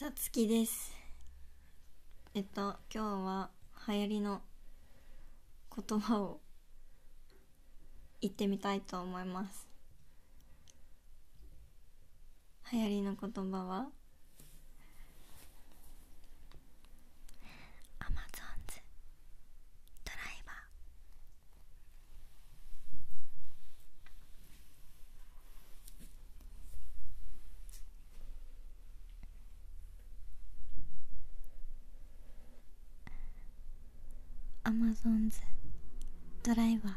さつきです。今日は流行りの言葉を言ってみたいと思います。流行りの言葉はアマゾンズドライバー。アマゾンズドライバー。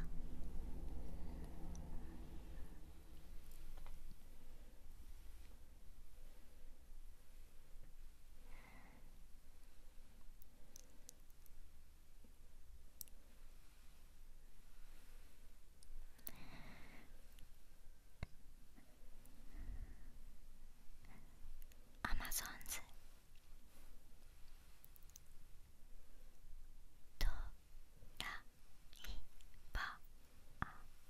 アマゾンズドライバー。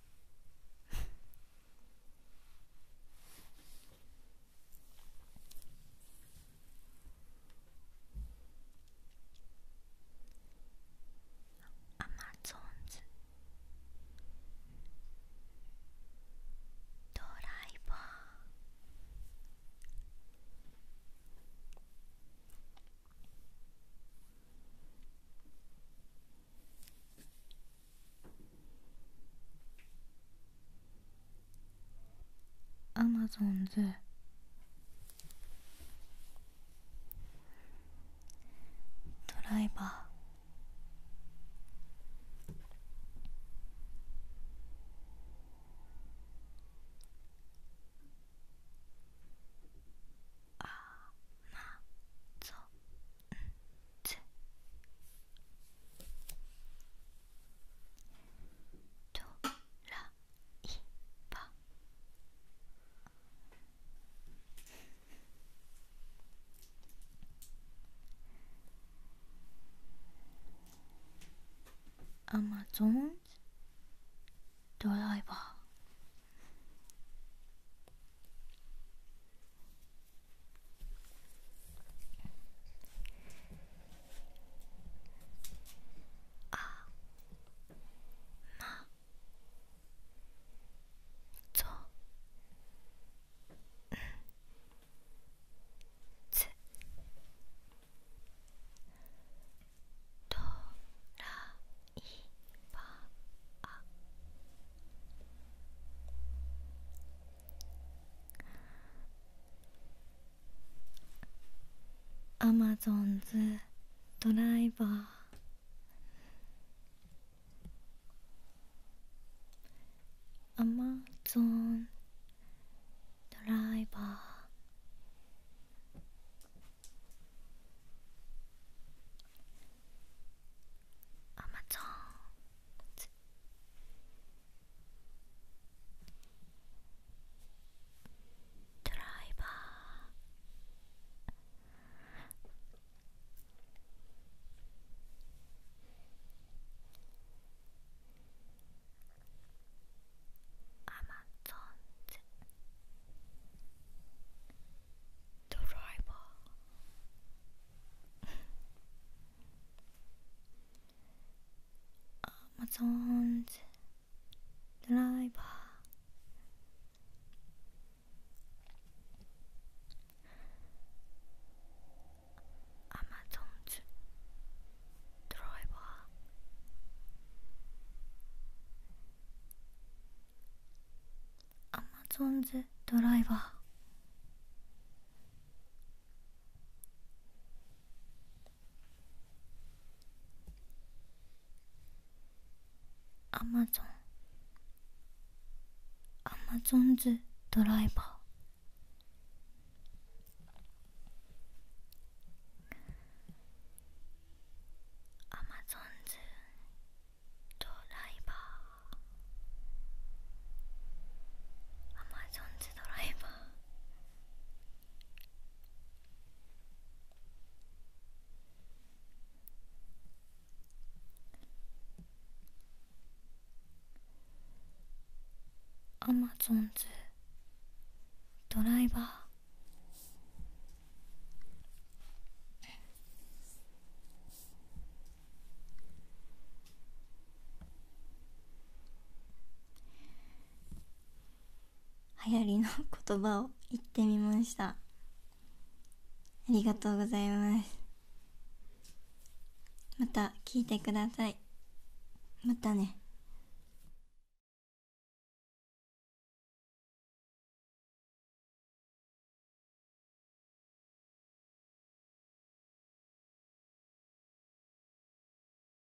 アマゾンズドライバー。アマゾンズドライバー。アマゾンドライバー。アマゾンズドライバー。アマゾンドライバー。アマゾンズドライバー。アマゾンズドライバー。アマゾンズドライバー。アマゾンズドライバー。アマゾンズドライバー。アマゾンアマゾンズドライバー。アマゾンズドライバー。アマゾンズドライバー。アマゾンズドライバー。 流行りの言葉を言ってみました。ありがとうございます。また聞いてください。またね。